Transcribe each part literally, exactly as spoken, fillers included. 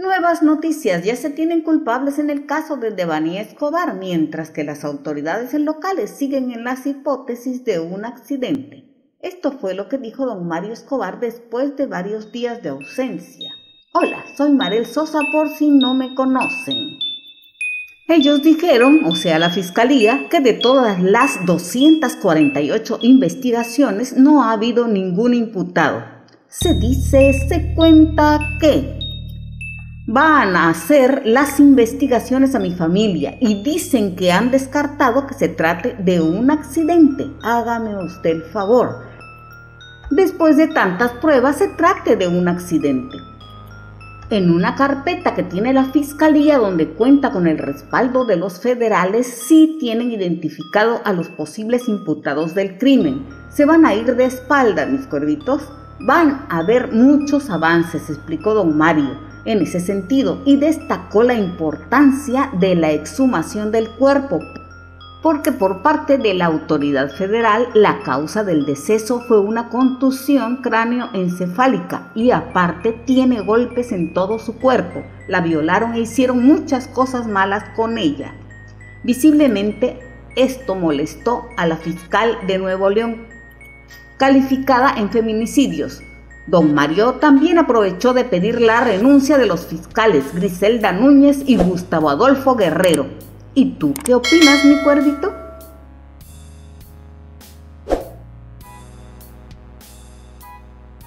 Nuevas noticias: ya se tienen culpables en el caso de Devani Escobar, mientras que las autoridades locales siguen en las hipótesis de un accidente. Esto fue lo que dijo don Mario Escobar después de varios días de ausencia. Hola, soy Marel Sosa por si no me conocen. Ellos dijeron, o sea la fiscalía, que de todas las doscientas cuarenta y ocho investigaciones no ha habido ningún imputado. Se dice, se cuenta que van a hacer las investigaciones a mi familia y dicen que han descartado que se trate de un accidente. Hágame usted el favor. Después de tantas pruebas, se trate de un accidente. En una carpeta que tiene la fiscalía, donde cuenta con el respaldo de los federales, sí tienen identificado a los posibles imputados del crimen. Se van a ir de espalda, mis cuervitos. Van a haber muchos avances, explicó don Mario en ese sentido, y destacó la importancia de la exhumación del cuerpo, porque por parte de la autoridad federal la causa del deceso fue una contusión cráneoencefálica y aparte tiene golpes en todo su cuerpo. La violaron e hicieron muchas cosas malas con ella. Visiblemente esto molestó a la fiscal de Nuevo León, calificada en feminicidios. Don Mario también aprovechó de pedir la renuncia de los fiscales Griselda Núñez y Gustavo Adolfo Guerrero. ¿Y tú qué opinas, mi cuervito?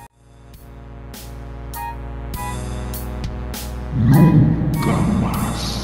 Nunca más.